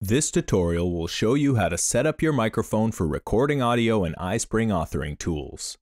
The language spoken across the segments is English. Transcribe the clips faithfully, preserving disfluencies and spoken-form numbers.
This tutorial will show you how to set up your microphone for recording audio in iSpring authoring tools.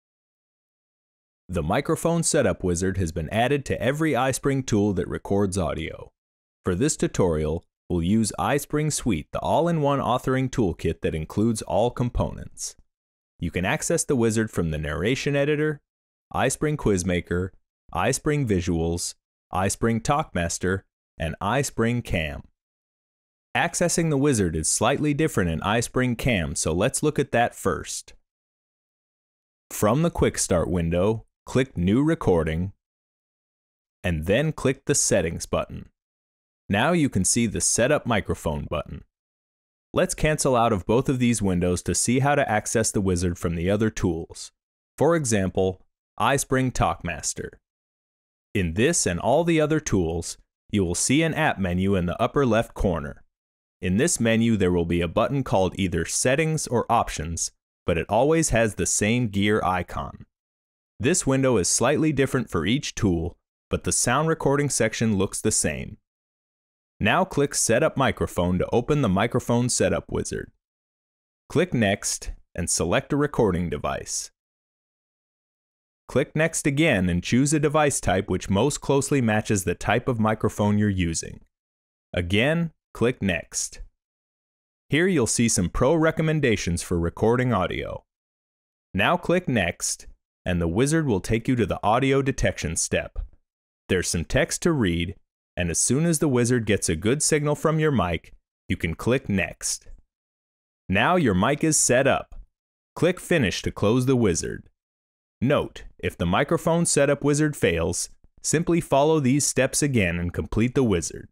The Microphone Setup Wizard has been added to every iSpring tool that records audio. For this tutorial, we'll use iSpring Suite, the all-in-one authoring toolkit that includes all components. You can access the wizard from the Narration Editor, iSpring QuizMaker, iSpring Visuals, iSpring TalkMaster, and iSpring Cam. Accessing the wizard is slightly different in iSpring Cam, so let's look at that first. From the Quick Start window, click New Recording, and then click the Settings button. Now you can see the Setup Microphone button. Let's cancel out of both of these windows to see how to access the wizard from the other tools. For example, iSpring TalkMaster. In this and all the other tools, you will see an app menu in the upper left corner. In this menu, there will be a button called either Settings or Options, but it always has the same gear icon. This window is slightly different for each tool, but the sound recording section looks the same. Now click Setup Microphone to open the Microphone Setup Wizard. Click Next and select a recording device. Click Next again and choose a device type which most closely matches the type of microphone you're using. Again, click Next. Here you'll see some pro recommendations for recording audio. Now click Next, and the wizard will take you to the audio detection step. There's some text to read, and as soon as the wizard gets a good signal from your mic, you can click Next. Now your mic is set up. Click Finish to close the wizard. Note, if the microphone setup wizard fails, simply follow these steps again and complete the wizard.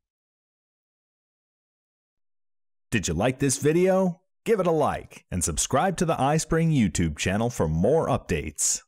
Did you like this video? Give it a like and subscribe to the iSpring YouTube channel for more updates.